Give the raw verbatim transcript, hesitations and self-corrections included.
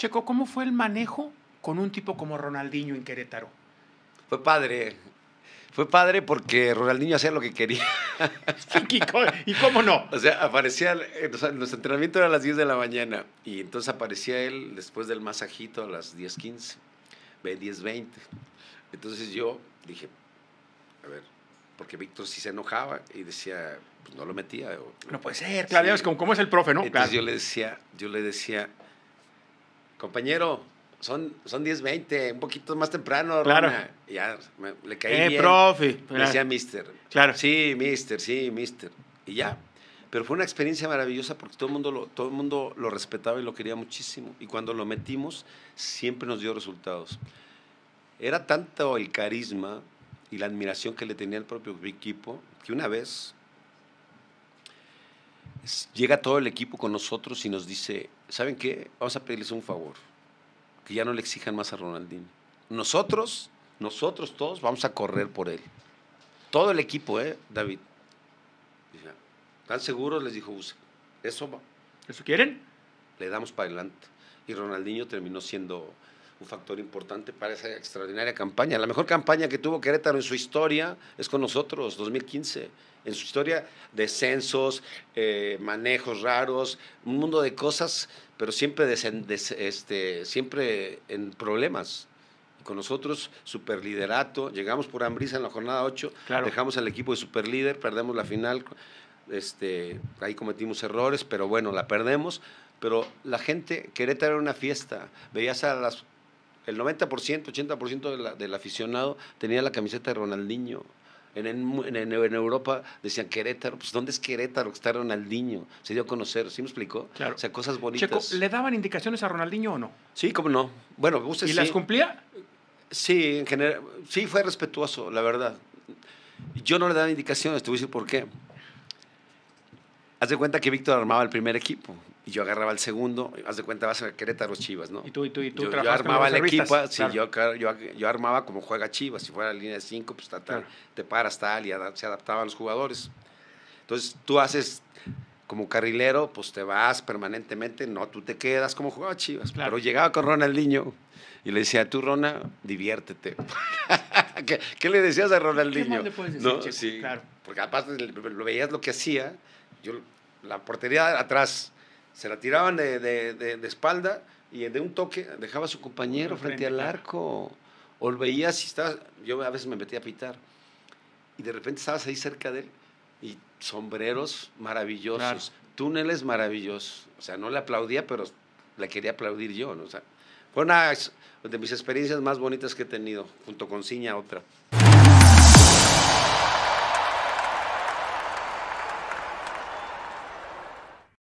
Checo, ¿cómo fue el manejo con un tipo como Ronaldinho en Querétaro? Fue padre. Fue padre porque Ronaldinho hacía lo que quería. ¿Y cómo no? O sea, aparecía, o sea, los entrenamientos eran a las diez de la mañana y entonces aparecía él después del masajito a las diez quince, diez veinte. Entonces yo dije, a ver, porque Víctor sí se enojaba y decía, pues no lo metía. O, no puede ser, claro, sí. es como, como es el profe, ¿no? Entonces Claro. yo le decía, yo le decía, compañero, son, son diez veinte, un poquito más temprano, Claro. Rona. Y ya me, le caí Eh, bien. profe. Me decía mister. Claro. Sí, mister, sí, mister. Y ya. Pero fue una experiencia maravillosa porque todo el mundo lo, todo el mundo lo respetaba y lo quería muchísimo. Y cuando lo metimos, siempre nos dio resultados. Era tanto el carisma y la admiración que le tenía el propio equipo que una vez llega todo el equipo con nosotros y nos dice, ¿saben qué? Vamos a pedirles un favor. Que ya no le exijan más a Ronaldinho. Nosotros, nosotros todos vamos a correr por él. Todo el equipo, ¿eh, David? ¿Están seguros? Les dijo Buse. ¿Eso va? ¿Eso quieren? Le damos para adelante. Y Ronaldinho terminó siendo un factor importante para esa extraordinaria campaña. La mejor campaña que tuvo Querétaro en su historia es con nosotros, dos mil quince. En su historia, descensos, eh, manejos raros, un mundo de cosas, pero siempre, desen, des, este, siempre en problemas. Y con nosotros, superliderato. Llegamos por Ambrisa en la jornada ocho, claro. Dejamos al equipo de superlíder, perdemos la final. Este, ahí cometimos errores, pero bueno, la perdemos. Pero la gente, Querétaro era una fiesta. Veías a las... El noventa por ciento, ochenta por ciento de la, del aficionado tenía la camiseta de Ronaldinho. En, en, en, en Europa decían Querétaro, pues ¿dónde es Querétaro? Está Ronaldinho. Se dio a conocer, ¿sí me explicó? Claro. O sea, cosas bonitas. Checo, ¿le daban indicaciones a Ronaldinho o no? Sí, cómo no. Bueno, usted ¿Y sí. las cumplía? Sí, en general, sí fue respetuoso, la verdad. Yo no le daba indicaciones, te voy a decir por qué. Haz de cuenta que Víctor armaba el primer equipo y yo agarraba el segundo. Haz de cuenta, vas a Querétaro Chivas, ¿no? Y tú, y tú, y tú yo, trabajaste yo armaba con los el equipo, sí, claro. yo, yo, yo armaba como juega Chivas. Si fuera la línea de cinco, pues tal, claro. te paras tal y se adaptaban los jugadores. Entonces tú haces como carrilero, pues te vas permanentemente, no, tú te quedas como jugaba Chivas. Claro. Pero llegaba con Ronaldinho y le decía, tú, Rona, diviértete. ¿Qué, ¿Qué le decías a Ronaldinho? ¿Qué más le puedes decir, ¿No? Checo? Sí, claro. Porque aparte lo veías lo que hacía. Yo, la portería atrás, se la tiraban de, de, de, de espalda y de un toque dejaba a su compañero frente, frente al arco. O lo veías y estabas, yo a veces me metía a pitar. Y de repente estabas ahí cerca de él y sombreros maravillosos, claro. túneles maravillosos. O sea, no le aplaudía, pero le quería aplaudir yo, ¿no? O sea, fue una de mis experiencias más bonitas que he tenido, junto con Ciña otra.